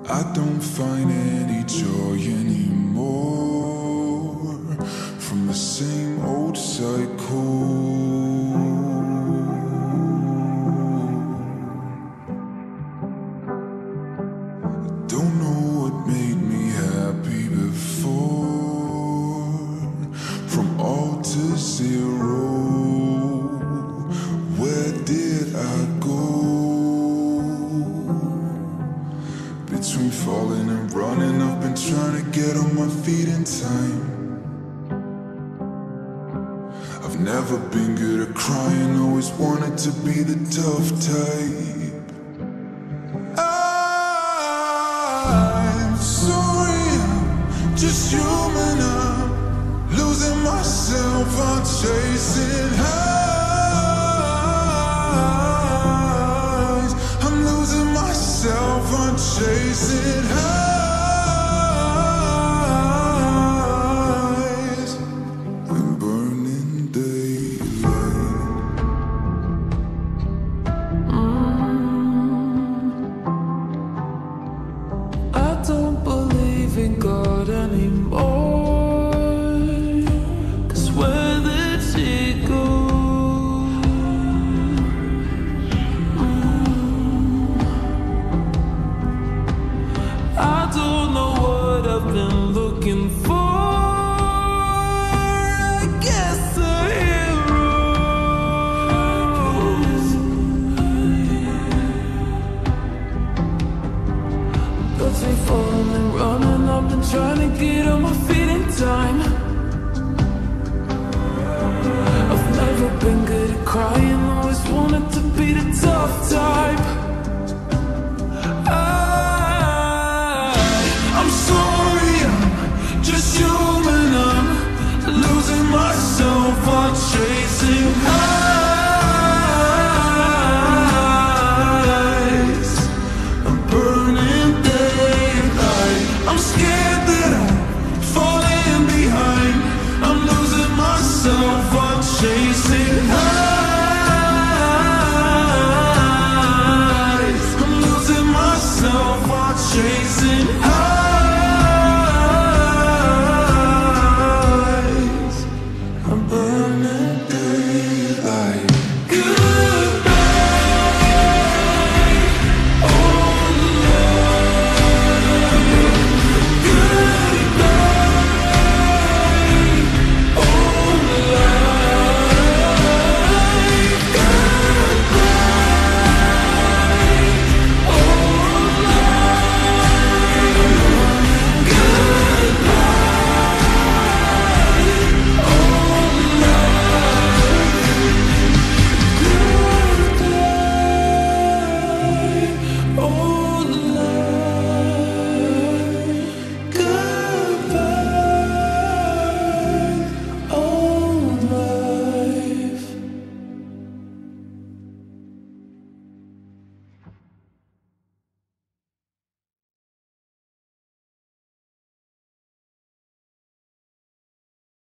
I don't find any joy anymore from the same old cycle. Don't know what made me happy before. From all to zero, where did I go? Between falling and running, I've been trying to get on my feet in time. I've never been good at crying, always wanted to be the tough type. I'm sorry, I'm just human. I'm losing myself, I'm chasing highs. I'm losing myself, I'm chasing highs. And burning daylight. I don't believe in God anymore, 'cause where did she go? I don't know what I've been looking for. I guess a hero. Between falling and running, I've been trying to get on my feet in time. I've never been good at crying, always wanted to be the tough type. I'm sorry, I'm just human. I'm losing myself, I'm chasing highs. I'm burning daylight. I'm scared that I'm falling behind. I'm losing myself, I'm chasing highs.